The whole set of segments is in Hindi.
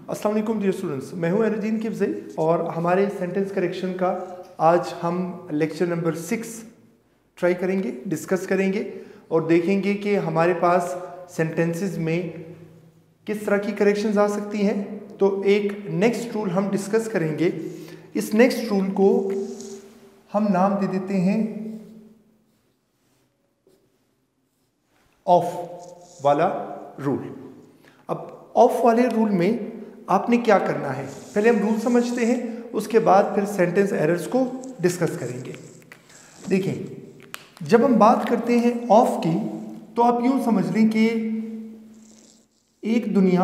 अस्सलाम वालेकुम डियर स्टूडेंट्स, मैं हूं एनुद्दीन किफज़ई और हमारे सेंटेंस करेक्शन का आज हम लेक्चर नंबर 6 ट्राई करेंगे, डिस्कस करेंगे और देखेंगे कि हमारे पास सेंटेंसेस में किस तरह की करेक्शंस आ सकती हैं। तो एक नेक्स्ट रूल हम डिस्कस करेंगे। इस नेक्स्ट रूल को हम नाम दे देते हैं ऑफ वाला रूल। अब ऑफ वाले रूल में आपने क्या करना है, पहले हम रूल समझते हैं, उसके बाद फिर सेंटेंस एरर्स को डिस्कस करेंगे। देखिए, जब हम बात करते हैं ऑफ की तो आप यूं समझ लें कि एक दुनिया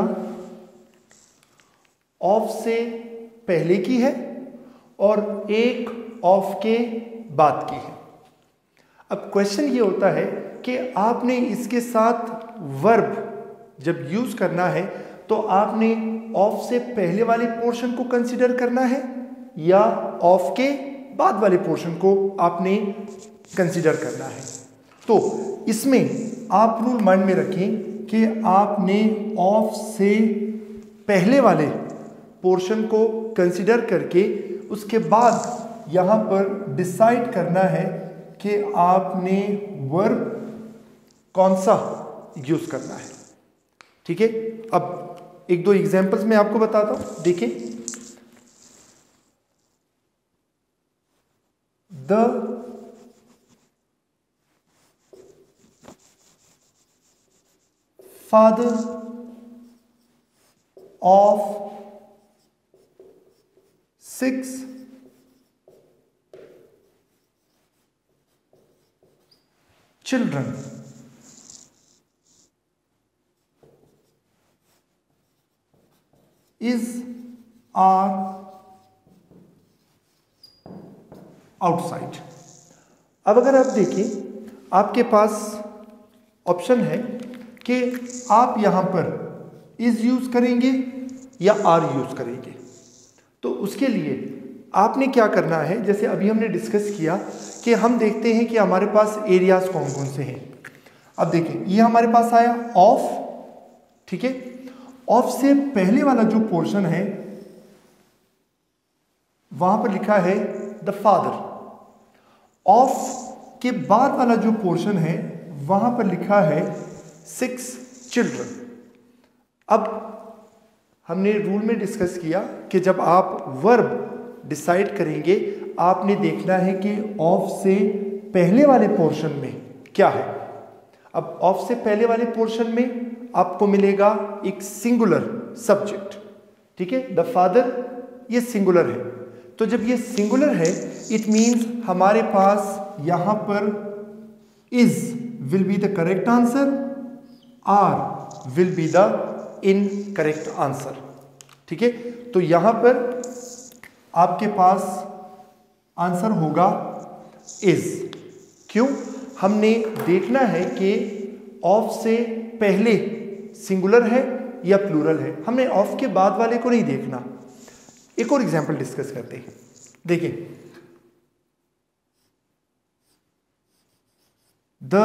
ऑफ से पहले की है और एक ऑफ के बाद की है। अब क्वेश्चन ये होता है कि आपने इसके साथ वर्ब जब यूज करना है तो आपने ऑफ से पहले वाले पोर्शन को कंसीडर करना है या ऑफ के बाद वाले पोर्शन को आपने कंसीडर करना है। तो इसमें आप रूल माइंड में रखें कि आपने ऑफ से पहले वाले पोर्शन को कंसीडर करके उसके बाद यहां पर डिसाइड करना है कि आपने वर्ब कौन सा यूज करना है। ठीक है, अब एक दो एग्जांपल्स मैं आपको बताता हूं। देखिए, the father of 6 children is are outside। अब अगर आप देखें, आपके पास ऑप्शन है कि आप यहां पर इज यूज करेंगे या आर यूज करेंगे। तो उसके लिए आपने क्या करना है, जैसे अभी हमने डिस्कस किया कि हम देखते हैं कि हमारे पास एरियाज कौन कौन से हैं। अब देखिए, ये हमारे पास आया ऑफ, ठीक है। ऑफ से पहले वाला जो पोर्शन है वहां पर लिखा है द फादर। ऑफ के बाद वाला जो पोर्शन है वहां पर लिखा है 6 चिल्ड्रन। अब हमने रूल में डिस्कस किया कि जब आप वर्ब डिसाइड करेंगे आपने देखना है कि ऑफ से पहले वाले पोर्शन में क्या है। अब ऑफ से पहले वाले पोर्शन में आपको मिलेगा एक सिंगुलर सब्जेक्ट, ठीक है। द फादर ये सिंगुलर है, तो जब ये सिंगुलर है इट मींस हमारे पास यहां पर is will be the correct answer, are will be the incorrect answer, ठीक है। तो यहां पर आपके पास आंसर होगा इज। क्यों? हमने देखना है कि ऑफ से पहले सिंगुलर है या प्लूरल है, हमने ऑफ के बाद वाले को नहीं देखना। एक और एग्जांपल डिस्कस करते हैं। देखिए, the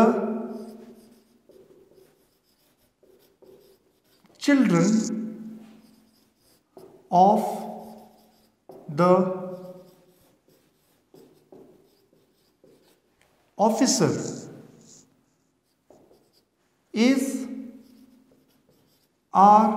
children of the officer is are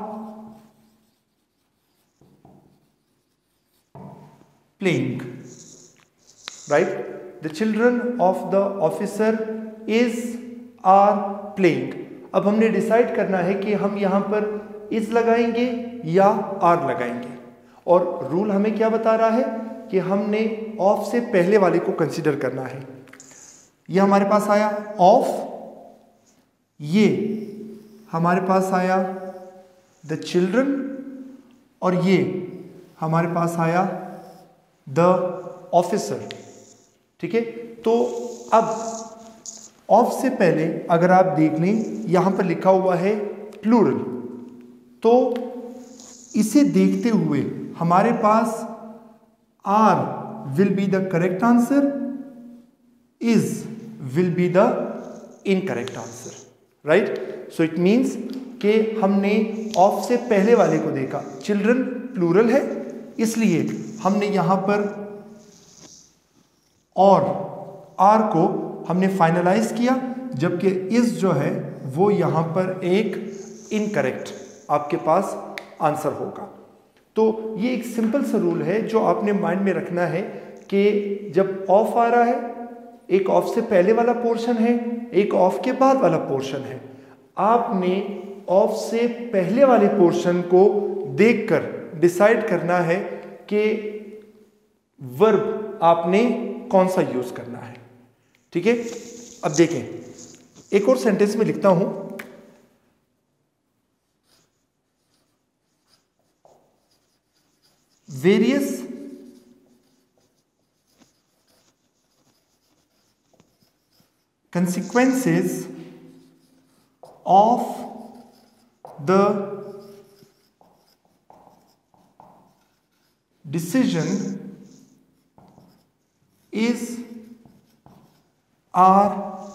playing, right? The children of the officer is are playing। अब हमने डिसाइड करना है कि हम यहां पर is लगाएंगे या are लगाएंगे, और रूल हमें क्या बता रहा है कि हमने ऑफ से पहले वाले को कंसीडर करना है। यह हमारे पास आया ऑफ, ये हमारे पास आया द चिल्ड्रन और ये हमारे पास आया द ऑफिसर, ठीक है। तो अब ऑफ से पहले अगर आप देख लें यहां पर लिखा हुआ है प्लूरल, तो इसे देखते हुए हमारे पास are will be the correct answer, is will be the incorrect answer, right? So it means कि हमने ऑफ से पहले वाले को देखा, चिल्ड्रन प्लूरल है इसलिए हमने यहां पर और आर को हमने फाइनलाइज किया, जबकि इस जो है वो यहां पर एक इनकरेक्ट आपके पास आंसर होगा। तो ये एक सिंपल सा रूल है जो आपने माइंड में रखना है कि जब ऑफ आ रहा है, एक ऑफ से पहले वाला पोर्शन है, एक ऑफ के बाद वाला पोर्शन है, आपने ऑफ से पहले वाले पोर्शन को देखकर डिसाइड करना है कि वर्ब आपने कौन सा यूज करना है। ठीक है, अब देखें, एक और सेंटेंस में लिखता हूं, various consequences of the decision are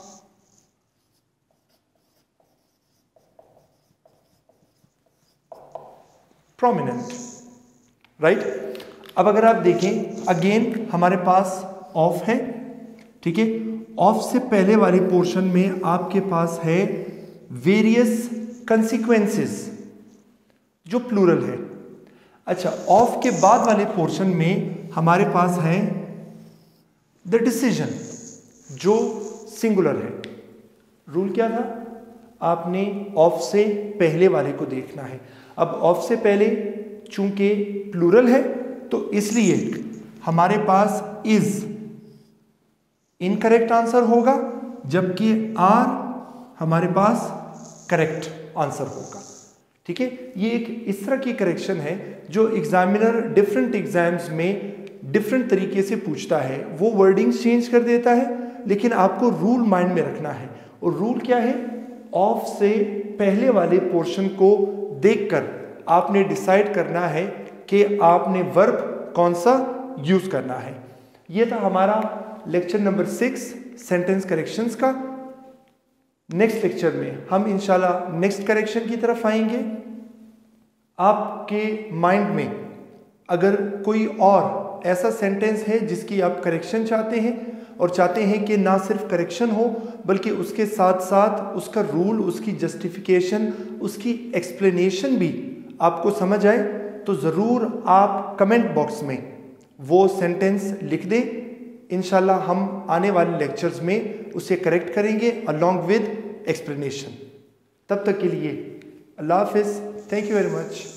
prominent, right. अब अगर आप देखें अगेन हमारे पास ऑफ है, ठीक है, ऑफ से पहले वाले पोर्शन में आपके पास है वेरियस कंसिक्वेंसेस जो प्लूरल है। अच्छा, ऑफ के बाद वाले पोर्शन में हमारे पास है द डिसीजन जो सिंगुलर है। रूल क्या था, आपने ऑफ से पहले वाले को देखना है। अब ऑफ से पहले चूंकि प्लूरल है तो इसलिए हमारे पास इज इनकरेक्ट आंसर होगा, जबकि आर हमारे पास करेक्ट आंसर होगा। ठीक है, ये एक इस तरह की करेक्शन है जो एग्जामिनर डिफरेंट एग्जाम्स में डिफरेंट तरीके से पूछता है, वो वर्डिंग्स चेंज कर देता है, लेकिन आपको रूल माइंड में रखना है। और रूल क्या है, ऑफ से पहले वाले पोर्शन को देखकर आपने डिसाइड करना है कि आपने वर्ब कौन सा यूज करना है। ये था हमारा लेक्चर नंबर 6 सेंटेंस करेक्शंस का। नेक्स्ट लेक्चर में हम इंशाल्लाह नेक्स्ट करेक्शन की तरफ आएंगे। आपके माइंड में अगर कोई और ऐसा सेंटेंस है जिसकी आप करेक्शन चाहते हैं और चाहते हैं कि ना सिर्फ करेक्शन हो बल्कि उसके साथ साथ उसका रूल, उसकी जस्टिफिकेशन, उसकी एक्सप्लेनेशन भी आपको समझ आए, तो ज़रूर आप कमेंट बॉक्स में वो सेंटेंस लिख दें। इंशाल्लाह हम आने वाले लेक्चर्स में उसे करेक्ट करेंगे अलॉन्ग विद एक्सप्लेनेशन। तब तक के लिए अल्लाह हाफिज़, थैंक यू वेरी मच।